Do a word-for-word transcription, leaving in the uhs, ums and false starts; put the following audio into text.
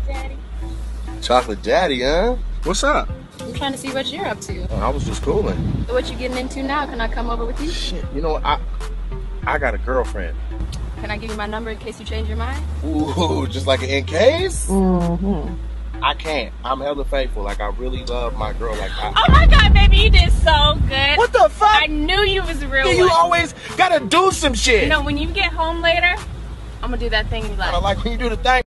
chocolate daddy. Chocolate daddy, huh? What's up? I'm trying to see what you're up to. Oh, I was just cooling. So what you getting into now? Can I come over with you? Shit, you know, I I got a girlfriend. Can I give you my number in case you change your mind? Ooh, just like an in case? Mm-hmm. I can't. I'm hella faithful. Like, I really love my girl. Like, I, oh my God, baby, you did so good. What the fuck? I knew you was a real yeah, you one. always gotta do some shit. You know, when you get home later, I'm gonna do that thing you like. I like when you do the thing.